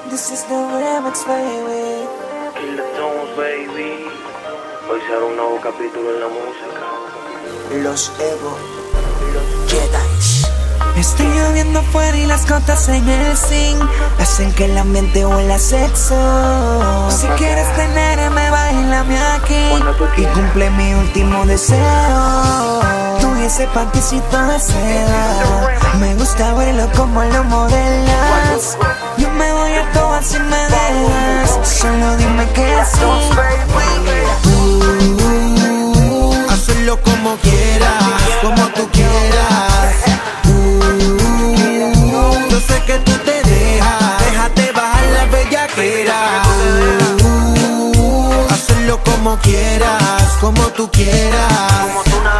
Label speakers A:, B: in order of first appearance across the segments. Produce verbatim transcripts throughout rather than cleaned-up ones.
A: This is the remix, baby.
B: Kill the tones, baby. Hoy será un nuevo capítulo en la música.
A: Los Evo, los Jedis.
C: Estoy lloviendo afuera y las gotas en el zinc hacen que el ambiente huela a sexo. Si quieres tenerme, bailame aquí y cumple mi último deseo. Tú y ese panticito de seda, me gusta verlo como lo modelas. Yo me voy a todas si me dejas, solo dime que sí.
D: uh, Hazlo como quieras, como tú quieras. Yo sé que tú te dejas, déjate bajar la bellaquera. uh, Hazlo como quieras, como tú quieras.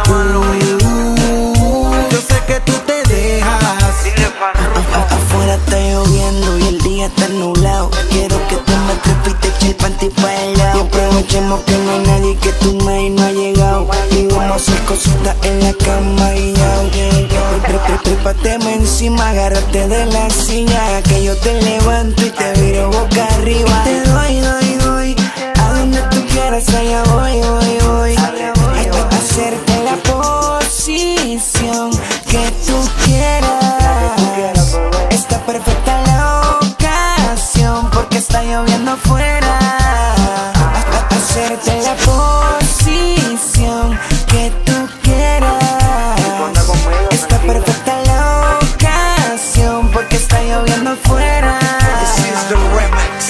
D: uh, Yo sé que tú te dejas.
C: Afuera está lloviendo y el día está nublado. Quiero que tú me trepes y te eche el panty pa' el lado. Y aprovechemos que no hay nadie, que tu maíz no ha llegado. Y vamos a hacer cositas en la cama y ya. Trépateme encima, agárrate de la silla, que yo te levanto y te viro boca arriba. Y te doy, doy, doy, a donde tú quieras, allá voy, voy, voy. A hacerte la posición que tú quieras. Está perfecta la ocasión porque está lloviendo afuera. A hacerte la posición que tú quieras. Está perfecta la ocasión porque está lloviendo afuera.
D: This is the remix.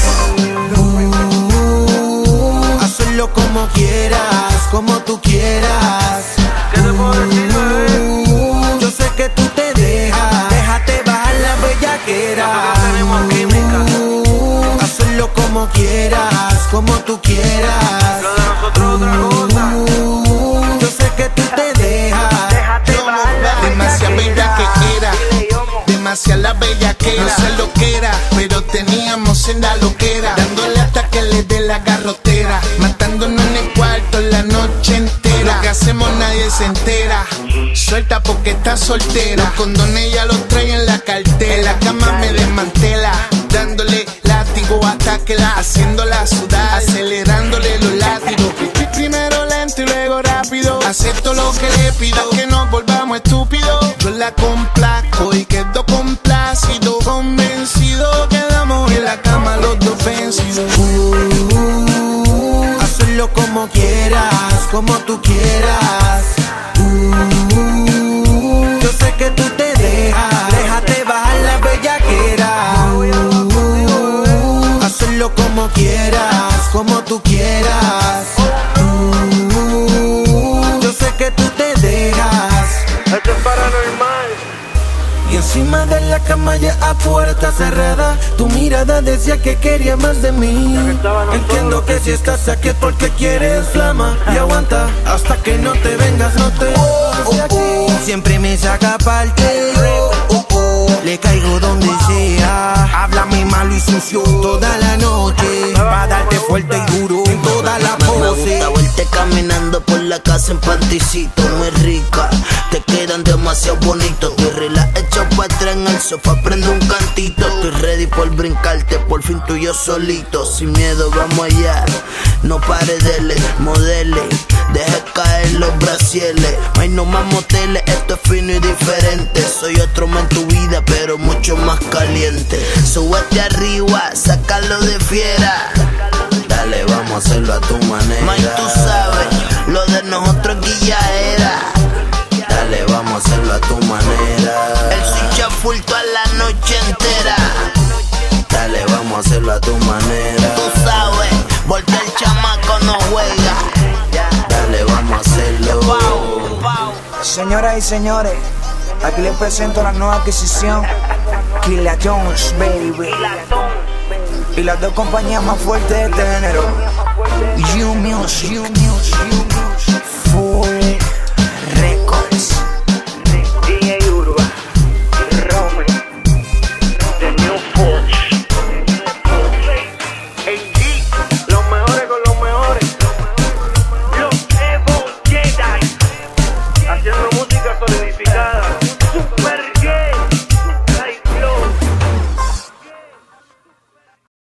D: uh, Hazlo como quieras, como tú quieras.
B: ¿Qué te puedo decir, bebé?
D: uh, Yo sé que tú te dejas, déjate bajar la bellaquera.
B: Tenemos química.
D: uh, Hazlo como quieras, como tú quieras.
B: Lo de nosotros otra cosa.
D: uh, Yo sé que tú te dejas.
E: Demasiada bella que era, demasiada bella que era. No sé lo que era, pero teníamos senda loquera, dándole hasta que le dé la garrotera, matándonos en el cuarto la noche entera. Lo que hacemos nadie se entera. Suelta porque está soltera, los condones ya los trae en la cartera. En la cama me desmantela, dándole látigo hasta que la haciéndola sudar, acelerándole los látigos. Primero lento y luego rápido, acepto lo que le pido, que nos volvamos estúpidos. Yo la complazco y quedo complacido, convencido, quedamos en la cama los dos vencidos.
D: uh, Hazlo como quieras, como tú quieras. uh, Yo sé que tú te dejas, déjate bajar la bellaquera. uh, Hazlo como quieras, como tú quieras. Yo sé que tú te dejas.
B: Esto es paranormal.
D: Y encima de la cama ya a puerta cerrada, tu mirada decía que quería más de mí. Entiendo que si estás aquí es porque quieres flama. Y aguanta hasta que no te vengas, no te vayas de aquí. Siempre me saca parte, oh, oh. Le caigo donde sea. Háblame malo y sucio toda la noche, pa' darte fuerte y duro en toda la pose.
F: Me gusta verte caminando por la casa en panticito, muy rica. Te quedan demasiado bonitos. Te relajas hecho para atrás en el sofá, prende un cantito. Estoy ready por brincarte, por fin tú y yo solitos. Sin miedo vamos allá, no pare dele, modele. Deja caer los brasieles, no hay no más moteles. Esto es fino y diferente. Soy otro más en tu vida, pero mucho más caliente. Súbete arriba, sácalo de fiera. Dale, vamos a hacerlo a tu manera. Man, tú sabes, lo de nosotros aquí ya era. Dale, vamos a hacerlo a tu manera. El switch a full toda la noche entera. Dale, vamos a hacerlo a tu manera. Tú sabes, voltea el chamaco no juega. Dale, vamos a hacerlo.
A: Señoras y señores, aquí les presento la nueva adquisición, Kill the Tones, baby. Y las dos compañías más fuertes de este género, You Music.